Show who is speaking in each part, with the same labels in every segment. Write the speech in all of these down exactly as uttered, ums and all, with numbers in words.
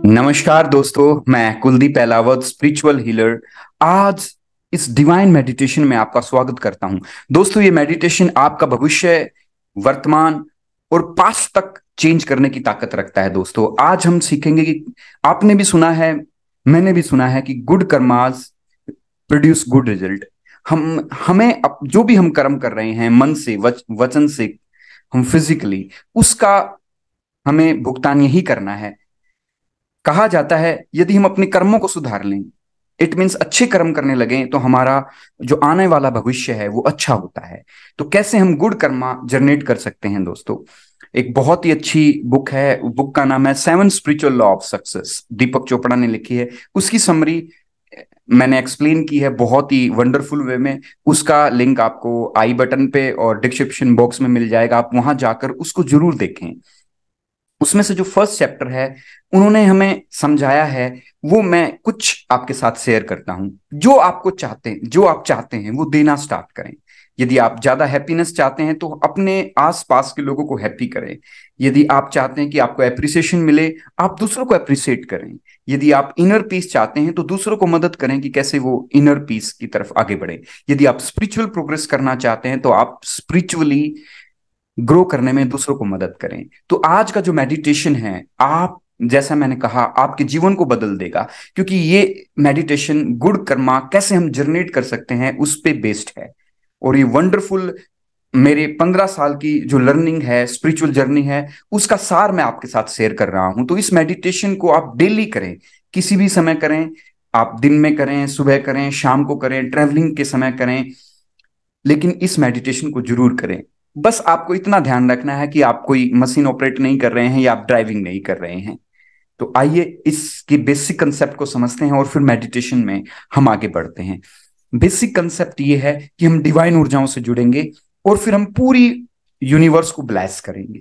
Speaker 1: नमस्कार दोस्तों, मैं कुलदीप एलावत स्पिरिचुअल हीलर आज इस डिवाइन मेडिटेशन में आपका स्वागत करता हूं। दोस्तों, ये मेडिटेशन आपका भविष्य, वर्तमान और पास्ट तक चेंज करने की ताकत रखता है। दोस्तों, आज हम सीखेंगे कि आपने भी सुना है, मैंने भी सुना है कि good karmas produce good result. हम हमें अप, जो भी हम कर्म कर रहे हैं मन से, वच, वचन से, हम फिजिकली, उसका हमें भुगतान यही करना है। कहा जाता है यदि हम अपने कर्मों को सुधार लें, इट मीन्स अच्छे कर्म करने लगे, तो हमारा जो आने वाला भविष्य है वो अच्छा होता है। तो कैसे हम गुड कर्मा जनरेट कर सकते हैं? दोस्तों, एक बहुत ही अच्छी बुक है, बुक का नाम है seven spiritual law of success, Deepak Chopra ने लिखी है। उसकी समरी मैंने एक्सप्लेन की है बहुत ही वंडरफुल वे में। उसका लिंक आपको आई बटन पे और डिस्क्रिप्शन बॉक्स में मिल जाएगा, आप वहां जाकर उसको जरूर देखें। उसमें से जो फर्स्ट चैप्टर है उन्होंने हमें समझाया है, वो मैं कुछ आपके साथ शेयर करता हूं। जो आपको चाहते हैं, जो आप चाहते हैं वो देना स्टार्ट करें। यदि आप ज्यादा हैप्पीनेस चाहते हैं तो अपने आसपास के लोगों को हैप्पी करें। यदि आप चाहते हैं कि आपको एप्रिसिएशन मिले, आप दूसरों को अप्रिशिएट करें। यदि आप इनर पीस चाहते हैं तो दूसरों को मदद करें कि कैसे वो इनर पीस की तरफ आगे बढ़े। यदि आप स्पिरिचुअल प्रोग्रेस करना चाहते हैं तो आप स्पिरिचुअली ग्रो करने में दूसरों को मदद करें। तो आज का जो मेडिटेशन है, आप जैसा मैंने कहा, आपके जीवन को बदल देगा, क्योंकि ये मेडिटेशन गुड कर्मा कैसे हम जनरेट कर सकते हैं उस पे बेस्ड है। और ये वंडरफुल मेरे पंद्रह साल की जो लर्निंग है, स्पिरिचुअल जर्नी है, उसका सार मैं आपके साथ शेयर कर रहा हूं। तो इस मेडिटेशन को आप डेली करें, किसी भी समय करें। आप दिन में करें, सुबह करें, शाम को करें, ट्रैवलिंग के समय करें, लेकिन इस मेडिटेशन को जरूर करें। बस आपको इतना ध्यान रखना है कि आप कोई मशीन ऑपरेट नहीं कर रहे हैं या आप ड्राइविंग नहीं कर रहे हैं। तो आइए इसकी बेसिक कंसेप्ट को समझते हैं और फिर मेडिटेशन में हम आगे बढ़ते हैं। बेसिक कंसेप्ट ये है कि हम डिवाइन ऊर्जाओं से जुड़ेंगे और फिर हम पूरी यूनिवर्स को ब्लेस करेंगे।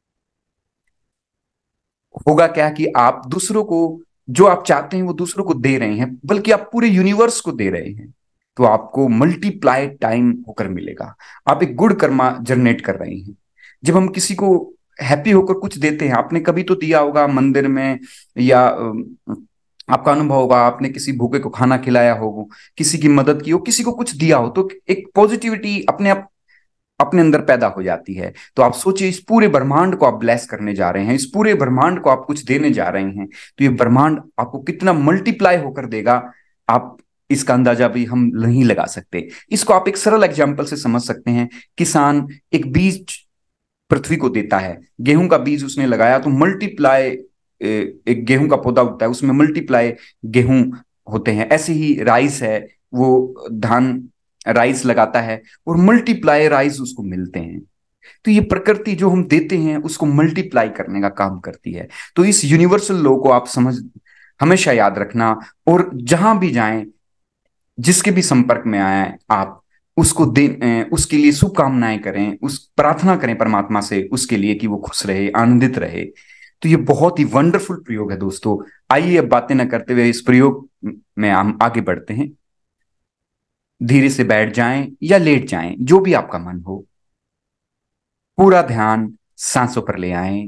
Speaker 1: होगा क्या कि आप दूसरों को, जो आप चाहते हैं वो दूसरों को दे रहे हैं, बल्कि आप पूरे यूनिवर्स को दे रहे हैं। तो आपको मल्टीप्लाई टाइम होकर मिलेगा। आप एक गुड कर्मा जनरेट कर रहे हैं। जब हम किसी को हैप्पी होकर कुछ देते हैं, आपने कभी तो दिया होगा मंदिर में, या अ, आपका अनुभव होगा, आपने किसी भूखे को खाना खिलाया हो, किसी की मदद की हो, किसी को कुछ दिया हो, तो एक पॉजिटिविटी अपने आप अपने अंदर पैदा हो जाती है। तो आप सोचिए, इस पूरे ब्रह्मांड को आप ब्लेस करने जा रहे हैं, इस पूरे ब्रह्मांड को आप कुछ देने जा रहे हैं, तो ये ब्रह्मांड आपको कितना मल्टीप्लाई होकर देगा, आप इसका अंदाजा भी हम नहीं लगा सकते। इसको आप एक सरल एग्जांपल से समझ सकते हैं। किसान एक बीज पृथ्वी को देता है, गेहूं का बीज उसने लगाया तो मल्टीप्लाई, एक गेहूं का पौधा उगता है, उसमें मल्टीप्लाई गेहूं होते हैं। ऐसे ही राइस है, वो धान राइस लगाता है और मल्टीप्लाई राइस उसको मिलते हैं। तो ये प्रकृति जो हम देते हैं उसको मल्टीप्लाई करने का काम करती है। तो इस यूनिवर्सल लॉ को आप समझ हमेशा याद रखना, और जहां भी जाएं, जिसके भी संपर्क में आए, आप उसको दे, उसके लिए शुभकामनाएं करें, उस प्रार्थना करें परमात्मा से उसके लिए कि वो खुश रहे, आनंदित रहे। तो ये बहुत ही वंडरफुल प्रयोग है दोस्तों। आइए अब बातें न करते हुए इस प्रयोग में हम आगे बढ़ते हैं। धीरे से बैठ जाएं या लेट जाएं, जो भी आपका मन हो। पूरा ध्यान सांसों पर ले आएं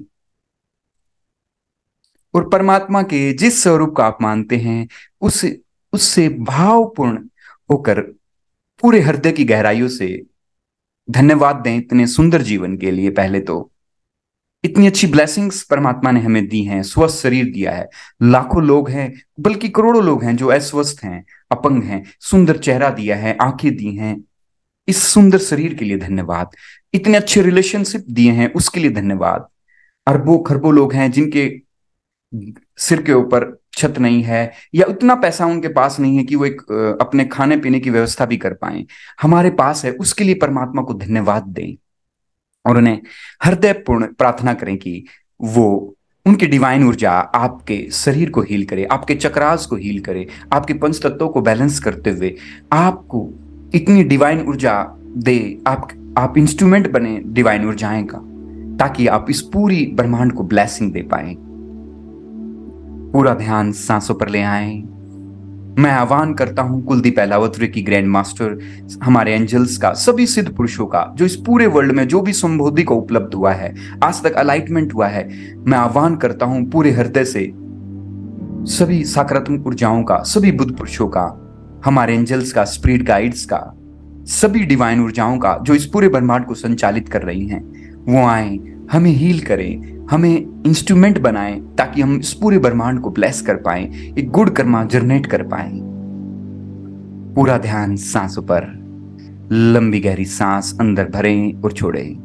Speaker 1: और परमात्मा के जिस स्वरूप का आप मानते हैं उस उससे भावपूर्ण होकर पूरे हृदय की गहराइयों से धन्यवाद दें इतने सुंदर जीवन के लिए। पहले तो इतनी अच्छी ब्लेसिंग्स परमात्मा ने हमें दी हैं, स्वस्थ शरीर दिया है। लाखों लोग हैं, बल्कि करोड़ों लोग हैं जो अस्वस्थ हैं, अपंग हैं। सुंदर चेहरा दिया है, आंखें दी हैं, इस सुंदर शरीर के लिए धन्यवाद। इतने अच्छे रिलेशनशिप दिए हैं, उसके लिए धन्यवाद। अरबों खरबों लोग हैं जिनके सिर के ऊपर छत नहीं है, या उतना पैसा उनके पास नहीं है कि वो एक अपने खाने पीने की व्यवस्था भी कर पाए। हमारे पास है, उसके लिए परमात्मा को धन्यवाद दें और उन्हें हृदयपूर्ण प्रार्थना करें कि वो उनकी डिवाइन ऊर्जा आपके शरीर को हील करे, आपके चक्रास को हील करे, आपके पंच तत्वों को बैलेंस करते हुए आपको इतनी डिवाइन ऊर्जा दे। आप आप इंस्ट्रूमेंट बने डिवाइन ऊर्जाएं का, ताकि आप इस पूरी ब्रह्मांड को ब्लेसिंग दे पाए। पूरा ध्यान सांसों पर ले आए। मैं आह्वान करता हूं कुलदीप एलावत की ग्रैंड मास्टर, हमारे एंजल्स का, सभी सिद्ध पुरुषों का, जो इस पूरे वर्ल्ड में जो भी संबोधि को उपलब्ध हुआ है, आज तक अलाइटमेंट हुआ है, मैं आह्वान करता हूं पूरे हृदय से सभी सकारात्मक ऊर्जाओं का, सभी बुद्ध पुरुषों का, हमारे एंजल्स का, स्पिरिट गाइड्स का, सभी डिवाइन ऊर्जाओं का जो इस पूरे ब्रह्मांड को संचालित कर रही हैं, वो आए, हमें हील करें, हमें इंस्ट्रूमेंट बनाएं ताकि हम इस पूरे ब्रह्मांड को ब्लेस कर पाएं, एक गुड कर्मा जनरेट कर पाएं। पूरा ध्यान सांसों पर, लंबी गहरी सांस अंदर भरें और छोड़ें।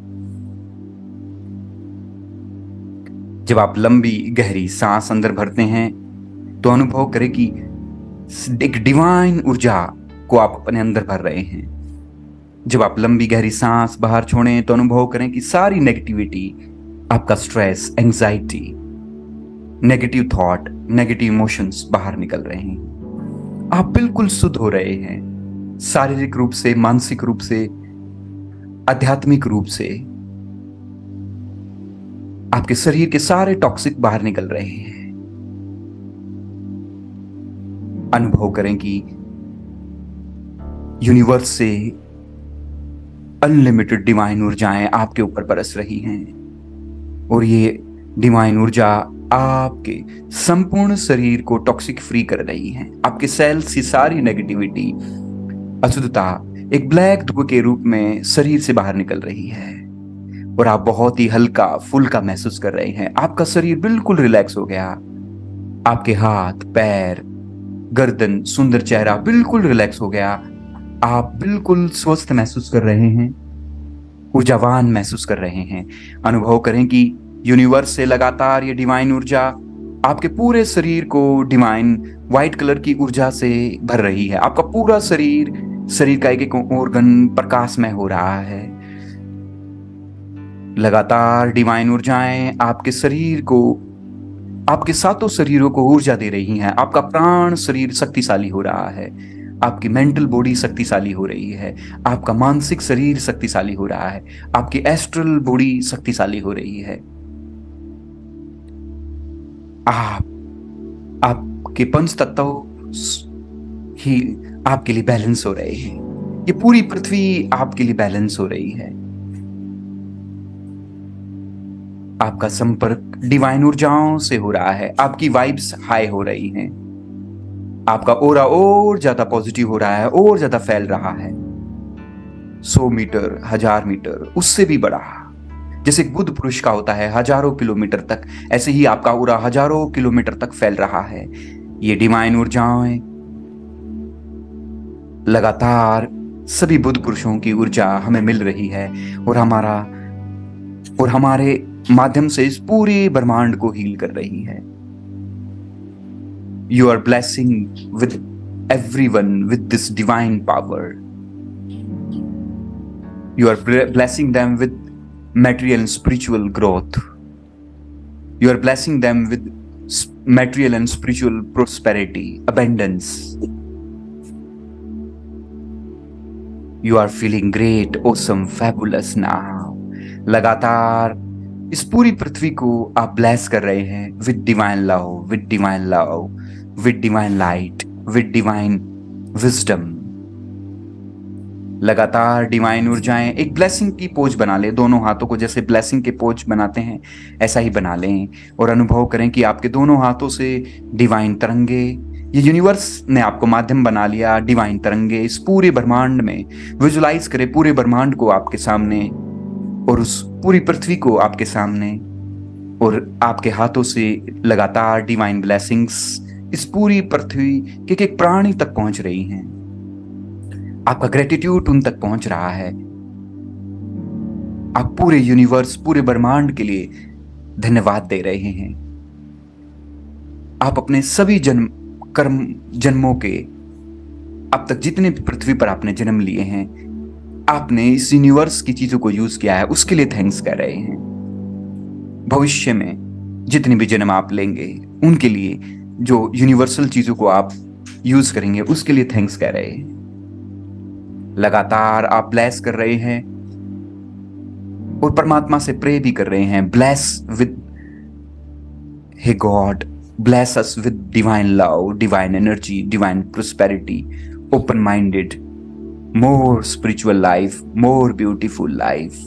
Speaker 1: जब आप लंबी गहरी सांस अंदर भरते हैं तो अनुभव करें कि एक डिवाइन ऊर्जा को आप अपने अंदर भर रहे हैं। जब आप लंबी गहरी सांस बाहर छोड़ें तो अनुभव करें कि सारी नेगेटिविटी, आपका stress, anxiety, negative thought, negative emotions बाहर निकल रहे हैं। आप बिल्कुल शुद्ध हो रहे हैं, शारीरिक रूप से, मानसिक रूप से, आध्यात्मिक रूप से। आपके शरीर के सारे टॉक्सिक बाहर निकल रहे हैं। अनुभव करें कि यूनिवर्स से अनलिमिटेड डिवाइन ऊर्जाएं आपके ऊपर बरस रही हैं और ये डिवाइन ऊर्जा आपके संपूर्ण शरीर को टॉक्सिक फ्री कर रही है। आपके सेल्स की सारी नेगेटिविटी, अशुद्धता एक ब्लैक धुएं के रूप में शरीर से बाहर निकल रही है और आप बहुत ही हल्का फुल्का महसूस कर रहे हैं। आपका शरीर बिल्कुल रिलैक्स हो गया। आपके हाथ, पैर, गर्दन, सुंदर चेहरा बिल्कुल रिलैक्स हो गया। आप बिल्कुल स्वस्थ महसूस कर रहे हैं, ऊर्जावान महसूस कर रहे हैं। अनुभव करें कि यूनिवर्स से लगातार ये डिवाइन ऊर्जा आपके पूरे शरीर को डिवाइन व्हाइट कलर की ऊर्जा से भर रही है। आपका पूरा शरीर, शरीर का एक एक ऑर्गन प्रकाशमय हो रहा है। लगातार डिवाइन ऊर्जाएं आपके शरीर को, आपके सातों शरीरों को ऊर्जा दे रही हैं। आपका प्राण शरीर शक्तिशाली हो रहा है, आपकी मेंटल बॉडी शक्तिशाली हो रही है, आपका मानसिक शरीर शक्तिशाली हो रहा है, आपकी एस्ट्रल बॉडी शक्तिशाली हो रही है। आप आपके पंच तत्व ही आपके लिए बैलेंस हो रहे हैं। ये पूरी पृथ्वी आपके लिए बैलेंस हो रही है। आपका संपर्क डिवाइन ऊर्जाओं से हो रहा है। आपकी वाइब्स हाई हो रही हैं। आपका ओरा और ज्यादा पॉजिटिव हो रहा है, और ज्यादा फैल रहा है। सौ मीटर, हजार मीटर, उससे भी बड़ा। जैसे बुद्ध पुरुष का होता है हजारों किलोमीटर तक, ऐसे ही आपका ओरा हजारों किलोमीटर तक फैल रहा है। ये डिवाइन ऊर्जाएं लगातार सभी बुद्ध पुरुषों की ऊर्जा हमें मिल रही है और हमारा और हमारे माध्यम से इस पूरे ब्रह्मांड को हील कर रही है। You are blessing with everyone with this divine power. You are blessing them with material and spiritual growth. You are blessing them with material and spiritual prosperity, abundance. You are feeling great, awesome, fabulous now. लगातार इस पूरी पृथ्वी को आप bless कर रहे हैं with divine love, with divine love, with divine light, with divine wisdom. लगातार divine ऊर्जाएं एक ब्लेसिंग की पोज बना ले। दोनों हाथों को जैसे ब्लेसिंग के पोज बनाते हैं ऐसा ही बना लें और अनुभव करें कि आपके दोनों हाथों से डिवाइन तरंगे, ये यूनिवर्स ने आपको माध्यम बना लिया। डिवाइन तरंगे इस पूरे ब्रह्मांड में विजुलाइज करें, पूरे ब्रह्मांड को आपके सामने और उस पूरी पृथ्वी को आपके सामने, और आपके हाथों से लगातार डिवाइन ब्लेसिंग्स इस पूरी पृथ्वी के एक प्राणी तक पहुंच रही हैं। आपका ग्रेटिट्यूड उन तक पहुंच रहा है। आप पूरे यूनिवर्स, पूरे ब्रह्मांड के लिए धन्यवाद दे रहे हैं। आप अपने सभी जन्म कर्म जन्मों के, अब तक जितने भी पृथ्वी पर आपने जन्म लिए हैं, आपने इस यूनिवर्स की चीजों को यूज किया है, उसके लिए थैंक्स कर रहे हैं। भविष्य में जितने भी जन्म आप लेंगे उनके लिए, जो यूनिवर्सल चीजों को आप यूज करेंगे, उसके लिए थैंक्स कर रहे हैं। लगातार आप ब्लेस कर रहे हैं और परमात्मा से प्रे भी कर रहे हैं, bless with hey God, bless us with divine love, divine energy, divine prosperity, open-minded, more spiritual life, more beautiful life.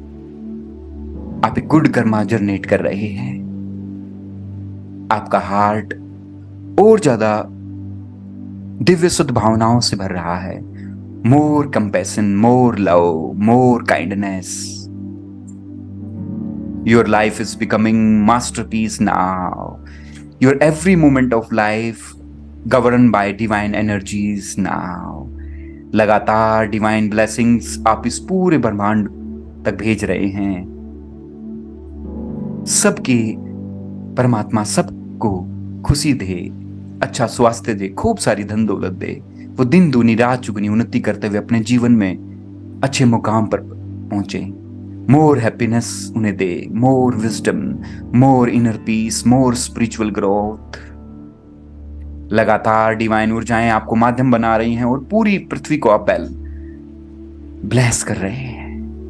Speaker 1: आप एक गुड कर्मा जनरेट कर रहे हैं। आपका हार्ट और ज्यादा दिव्य शुद्ध भावनाओं से भर रहा है। More compassion, more love, more kindness. Your life is becoming masterpiece now. Your every moment of life govern by divine energies now. लगातार डिवाइन ब्लेसिंग्स आप इस पूरे ब्रह्मांड तक भेज रहे हैं। सबकी परमात्मा सबको खुशी दे, अच्छा स्वास्थ्य दे, खूब सारी धन दौलत दे। वो दिन दूनी रात चुगनी उन्नति करते हुए अपने जीवन में अच्छे मुकाम पर पहुंचे। मोर हैप्पीनेस उन्हें दे, more wisdom, more inner peace, more spiritual growth. लगातार डिवाइन ऊर्जाएं आपको माध्यम बना रही हैं और पूरी पृथ्वी को आप ब्लेस कर रहे हैं।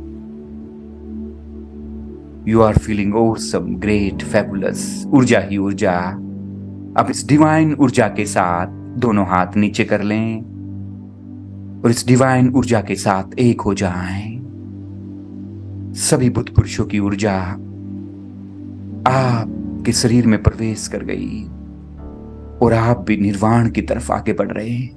Speaker 1: You are feeling awesome, great, fabulous. ऊर्जा ही ऊर्जा। अब इस डिवाइन ऊर्जा के साथ दोनों हाथ नीचे कर लें और इस डिवाइन ऊर्जा के साथ एक हो जाएं। सभी बुद्ध पुरुषों की ऊर्जा आपके शरीर में प्रवेश कर गई और आप भी निर्वाण की तरफ आगे बढ़ रहे हैं।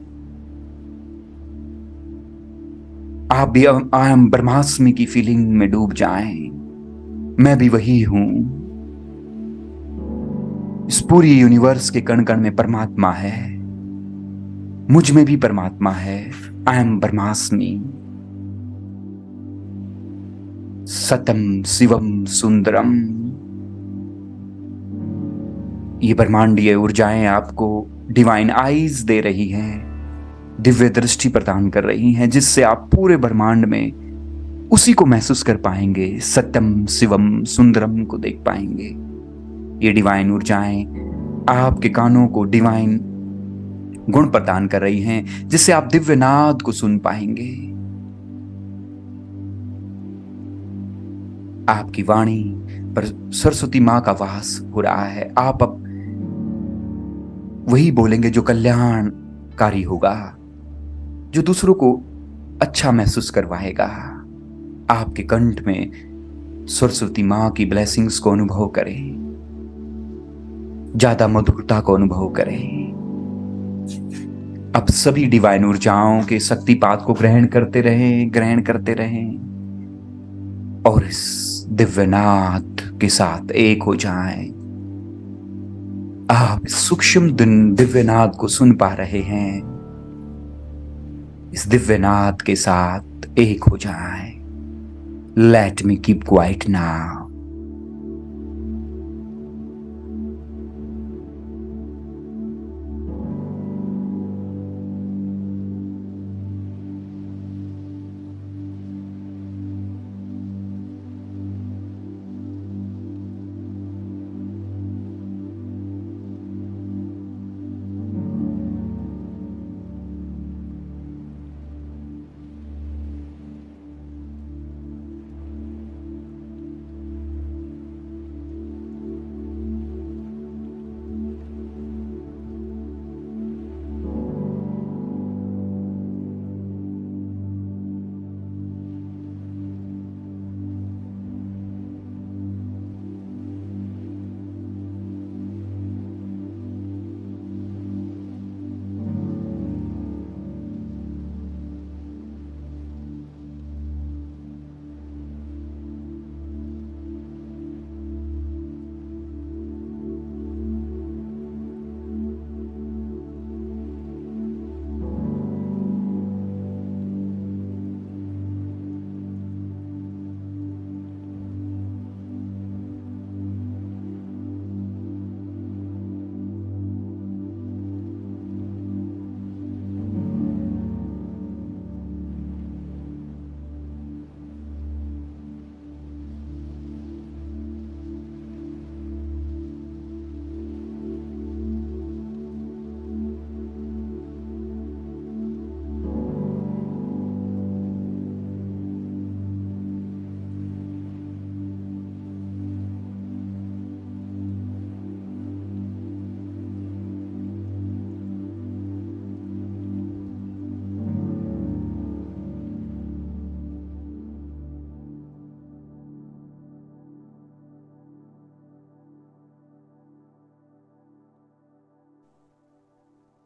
Speaker 1: आप भी आई एम ब्रह्मास्मि की फीलिंग में डूब जाएं। मैं भी वही हूं। इस पूरी यूनिवर्स के कण कण में परमात्मा है, मुझ में भी परमात्मा है। आई एम ब्रह्मास्मि। सतम शिवम सुंदरम। ये ब्रह्मांडीय ऊर्जाएं आपको डिवाइन आईज दे रही हैं, दिव्य दृष्टि प्रदान कर रही हैं, जिससे आप पूरे ब्रह्मांड में उसी को महसूस कर पाएंगे, सत्यम शिवम सुंदरम को देख पाएंगे। ये डिवाइन ऊर्जाएं आपके कानों को डिवाइन गुण प्रदान कर रही हैं, जिससे आप दिव्य नाद को सुन पाएंगे। आपकी वाणी पर सरस्वती मां का वास हो रहा है। आप अब वही बोलेंगे जो कल्याणकारी होगा, जो दूसरों को अच्छा महसूस करवाएगा। आपके कंठ में सरस्वती मां की ब्लेसिंग्स को अनुभव करें, ज्यादा मधुरता को अनुभव करें। अब सभी डिवाइन ऊर्जाओं के शक्तिपात को ग्रहण करते रहें, ग्रहण करते रहें और इस दिव्यनाद के साथ एक हो जाएं। आप इस सूक्ष्म दिव्यनाद को सुन पा रहे हैं। इस दिव्यनाद के साथ एक हो जाएं। Let me keep quiet now.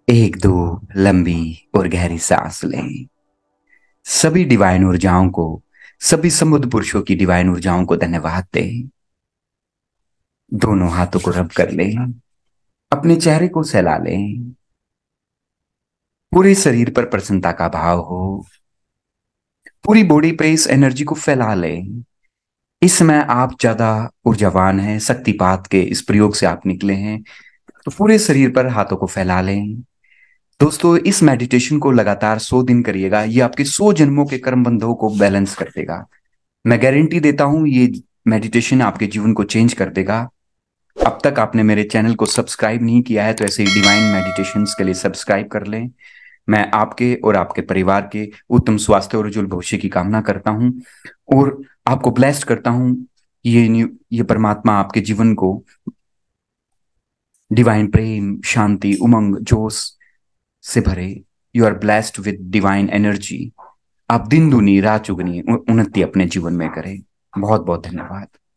Speaker 1: एक दो लंबी और गहरी सांस लें। सभी डिवाइन ऊर्जाओं को, सभी समुद्र पुरुषों की डिवाइन ऊर्जाओं को धन्यवाद दें। दोनों हाथों को रब कर लें। अपने चेहरे को सहला लें। पूरे शरीर पर प्रसन्नता का भाव हो। पूरी बॉडी पे इस एनर्जी को फैला लें। इस समय आप ज्यादा ऊर्जावान हैं, शक्तिपात के इस प्रयोग से आप निकले हैं, तो पूरे शरीर पर हाथों को फैला लें। दोस्तों, इस मेडिटेशन को लगातार सौ दिन करिएगा। ये आपके सौ जन्मों के कर्म बंधों को बैलेंस कर देगा। मैं गारंटी देता हूं, ये मेडिटेशन आपके जीवन को चेंज कर देगा। अब तक आपने मेरे चैनल को सब्सक्राइब नहीं किया है तो ऐसे ही डिवाइन मेडिटेशंस के लिए सब्सक्राइब कर लें। मैं आपके और आपके परिवार के उत्तम स्वास्थ्य और उज्जवल भविष्य की कामना करता हूं और आपको ब्लेस्ड करता हूं। ये न्यू- ये परमात्मा आपके जीवन को डिवाइन प्रेम, शांति, उमंग, जोश से भरे। You are blessed with divine energy. आप दिन दुनी रात चुगनी उ- उन्नति अपने जीवन में करें। बहुत बहुत धन्यवाद।